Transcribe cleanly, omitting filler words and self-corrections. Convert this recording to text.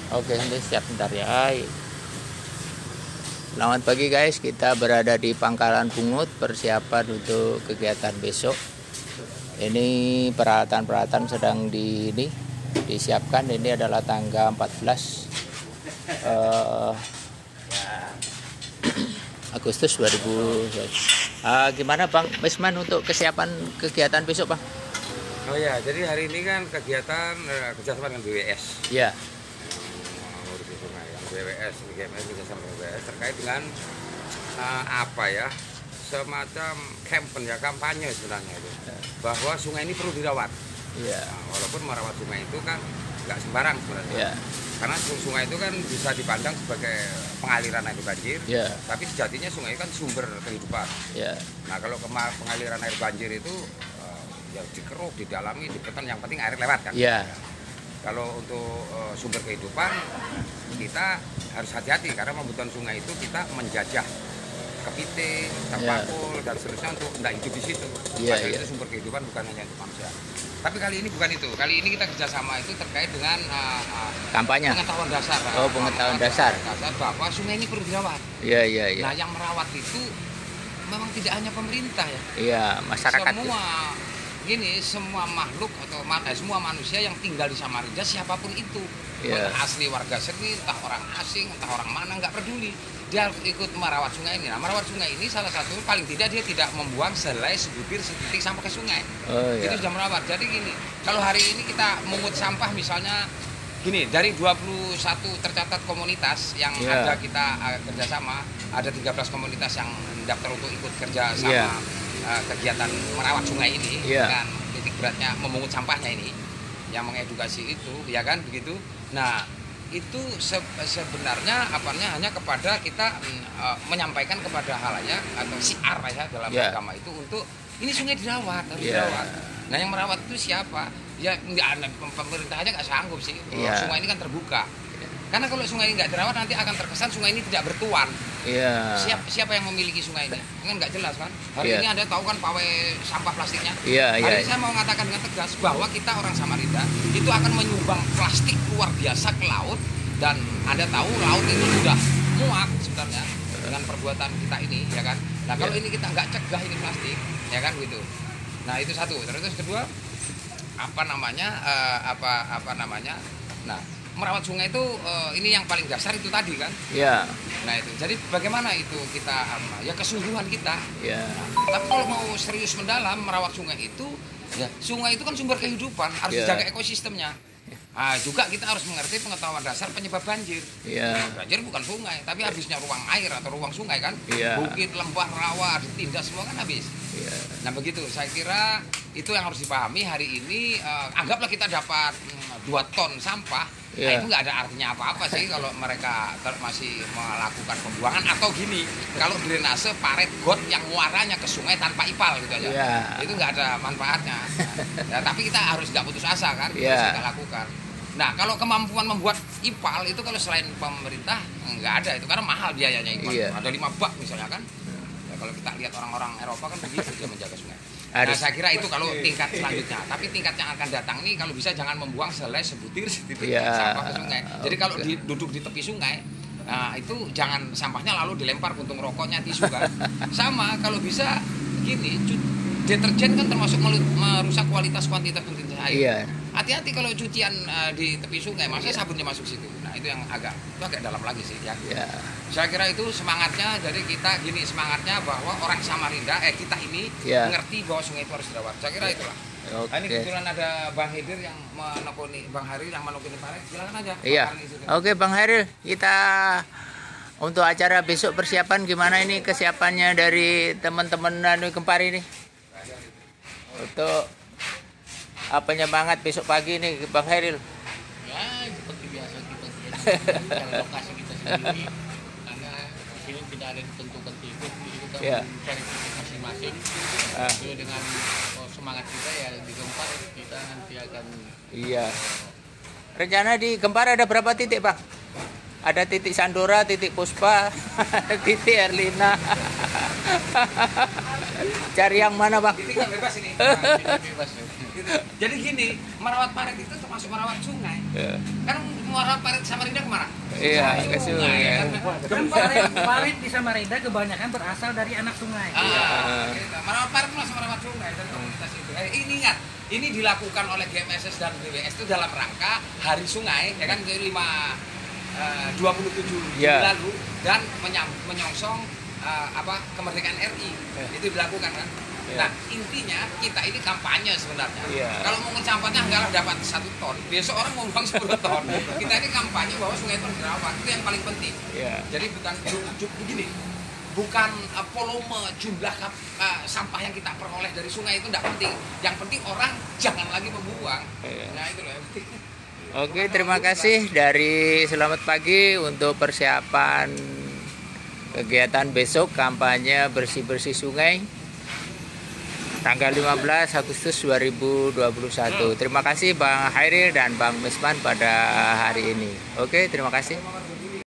Oke, ini siap bentar ya. Selamat pagi guys, kita berada di Pangkalan Bungut, persiapan untuk kegiatan besok. Ini peralatan-peralatan sedang disiapkan. Ini adalah tanggal 14 Agustus 2000. Gimana Bang Wisman untuk kesiapan kegiatan besok Bang? Oh ya, jadi hari ini kan kegiatan kerjasama dengan BWS. Ya. Ngurusin sungai, yang BWS, BWS kerjasama dengan BWS terkait dengan semacam kampanye sebenarnya itu, bahwa sungai ini perlu dirawat. Ya. Walaupun merawat sungai itu kan nggak sembarang sebenarnya. Ya. Karena sungai itu kan bisa dipandang sebagai pengaliran air banjir, Ya. tapi sejatinya sungai itu kan sumber kehidupan. Ya. Nah, kalau pengaliran air banjir itu ya dikeruk, didalami, ditekan, yang penting air lewat kan. Ya. Kalau untuk sumber kehidupan kita harus hati-hati karena membutuhkan sungai itu kita menjajah kepiting, terpakul dan seterusnya untuk tidak hidup di situ. Padahal itu sumber kehidupan bukan hanya untuk manusia. Tapi kali ini bukan itu. Kali ini kita kerjasama itu terkait dengan kampanye. Pengetahuan dasar. Oh, pengetahuan dasar bahwa sungai ini perlu dirawat. Iya, iya, iya. Nah, yang merawat itu memang tidak hanya pemerintah ya. Iya, masyarakat. Semua makhluk atau semua manusia yang tinggal di Samarinda, siapapun itu, entah asli warga sini, entah orang asing, entah orang mana, nggak peduli, dia ikut merawat sungai ini. Nah, merawat sungai ini salah satu paling tidak dia tidak membuang selai sebutir setitik sampah ke sungai. Itu sudah merawat. Jadi gini, kalau hari ini kita mengut sampah misalnya gini, dari 21 tercatat komunitas yang ada kita kerjasama, ada 13 komunitas yang daftar untuk ikut kerja sama kegiatan merawat sungai ini, kan titik beratnya memungut sampahnya ini, yang mengedukasi itu, ya kan begitu. Nah, itu sebenarnya hanya kepada kita menyampaikan kepada halayak atau siar ya dalam agama itu untuk ini sungai dirawat, harus dirawat. Nah, yang merawat itu siapa? Ya nggak, pemerintah aja nggak sanggup sih. Sungai ini kan terbuka. Karena kalau sungai ini nggak dirawat nanti akan terkesan sungai ini tidak bertuan. Siapa yang memiliki sungai ini? Kan nggak jelas kan. Hari ini Anda tahu kan pawai sampah plastiknya. Hari ini saya mau mengatakan dengan tegas bahwa kita orang Samarinda itu akan menyumbang plastik luar biasa ke laut, dan Anda tahu laut itu sudah muak sebenarnya dengan perbuatan kita ini, ya kan. Nah, kalau ini kita nggak cegah ini plastik, ya kan gitu. Nah, itu satu. Terus kedua, Nah, merawat sungai itu ini yang paling dasar itu tadi kan. Nah, itu. Jadi bagaimana itu kita ya kesungguhan kita. Tapi kalau mau serius mendalam merawat sungai itu, ya sungai itu kan sumber kehidupan, harus dijaga ekosistemnya. Nah, juga kita harus mengerti pengetahuan dasar penyebab banjir. Banjir bukan sungai, tapi habisnya ruang air atau ruang sungai kan. Bukit, lembah, rawa, ditindas semua kan habis. Nah, begitu. Saya kira itu yang harus dipahami hari ini. Anggaplah kita dapat 2 ton sampah. Nah, itu nggak ada artinya apa-apa sih kalau mereka masih melakukan pembuangan atau gini. Kalau drainase paret got yang muaranya ke sungai tanpa ipal gitu aja. Itu nggak ada manfaatnya. Nah, tapi kita harus nggak putus asa kan, harus kita lakukan. Nah, kalau kemampuan membuat ipal itu kalau selain pemerintah nggak ada itu, karena mahal biayanya ipal. Ada 5 bak misalnya kan. Ya, kalau kita lihat orang-orang Eropa kan begitu dia menjaga sungai. Nah, saya kira itu kalau tingkat selanjutnya. Tapi tingkat yang akan datang ini kalau bisa jangan membuang selai sebutir setitik sampah ke sungai. Jadi kalau duduk di tepi sungai, nah itu jangan sampahnya lalu dilempar puntung rokoknya, tisu kan. Sama kalau bisa gini, deterjen kan termasuk merusak kuantitas air. Hati-hati kalau cucian di tepi sungai, masa sabunnya masuk situ. Nah, itu yang agak dalam lagi sih ya. Saya kira itu semangatnya. Jadi kita gini semangatnya bahwa orang Samarinda kita ini mengerti bahwa sungai itu harus dirawat. Saya kira itulah. Nah, ini kebetulan ada Bang Hedir yang menekuni, Bang Haril yang menekuni paret. Silakan aja. Oke, Bang Haril, kita untuk acara besok persiapan gimana ini kesiapannya dari teman-teman Kempar ini? Untuk penyemangat besok pagi ini, Bang Heril? Ya, seperti biasa kita lokasi kita sendiri, karena ini tidak ada ditentukan titik, jadi kita mencari titik masing-masing. Jadi dengan semangat kita ya di Gempar kita nanti akan. Rencana di Gempar ada berapa titik, Bang? Ada titik Sandora, titik Puspa, titik Erlina. Cari yang mana, Bang? Titik bebas ini. Bebas. Jadi gini, merawat paret itu termasuk merawat sungai. Kan Muara Parit Samarinda kemana? Iya, ke sungai. Kan parit di Samarinda kebanyakan berasal dari anak sungai. Muara Parit masuk Muara Sungai dan komunitas itu. Ini ingat, ini dilakukan oleh GMSS dan BWS itu dalam rangka Hari Sungai, ya kan, 27 Juli lalu, dan menyongsong kemerdekaan RI. Itu dilakukan kan. Nah, intinya kita ini kampanye sebenarnya. Kalau mau sampahnya enggak dapat 1 ton, besok orang mau buang 10 ton. Kita ini kampanye bahwa sungai itu harus dirawat, itu yang paling penting. Jadi bukan begini, bukan volume jumlah sampah yang kita peroleh dari sungai itu enggak penting. Yang penting orang jangan lagi membuang. Nah, itu loh yang penting. Oke, terima kasih dari Selamat Pagi untuk persiapan kegiatan besok kampanye bersih-bersih sungai tanggal 15 Agustus 2021. Terima kasih Bang Hairil dan Bang Misman pada hari ini. Oke, terima kasih.